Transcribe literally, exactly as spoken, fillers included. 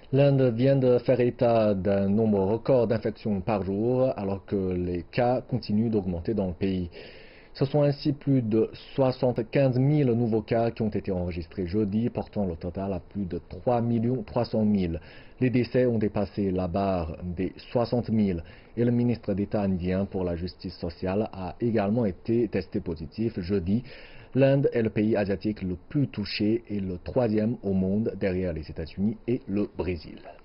L'Inde vient de faire état d'un nombre record d'infections par jour alors que les cas continuent d'augmenter dans le pays. Ce sont ainsi plus de soixante-quinze mille nouveaux cas qui ont été enregistrés jeudi, portant le total à plus de trois millions trois cent mille. Les décès ont dépassé la barre des soixante mille et le ministre d'État indien pour la justice sociale a également été testé positif jeudi. L'Inde est le pays asiatique le plus touché et le troisième au monde derrière les États-Unis et le Brésil.